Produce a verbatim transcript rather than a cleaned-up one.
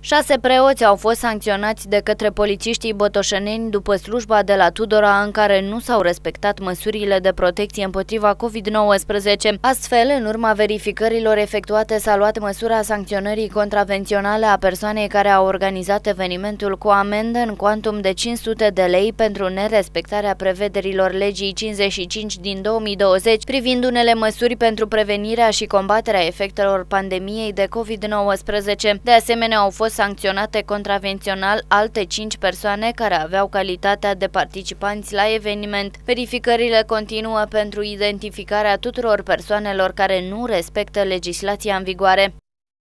Șase preoți au fost sancționați de către polițiștii botoșeneni după slujba de la Tudora în care nu s-au respectat măsurile de protecție împotriva COVID nouăsprezece. Astfel, în urma verificărilor efectuate, s-a luat măsura sancționării contravenționale a persoanei care a organizat evenimentul cu amendă în cuantum de cinci sute de lei pentru nerespectarea prevederilor legii cincizeci și cinci din două mii douăzeci privind unele măsuri pentru prevenirea și combaterea efectelor pandemiei de COVID nouăsprezece. De asemenea, au fost sancționate contravențional alte cinci persoane care aveau calitatea de participanți la eveniment. Verificările continuă pentru identificarea tuturor persoanelor care nu respectă legislația în vigoare.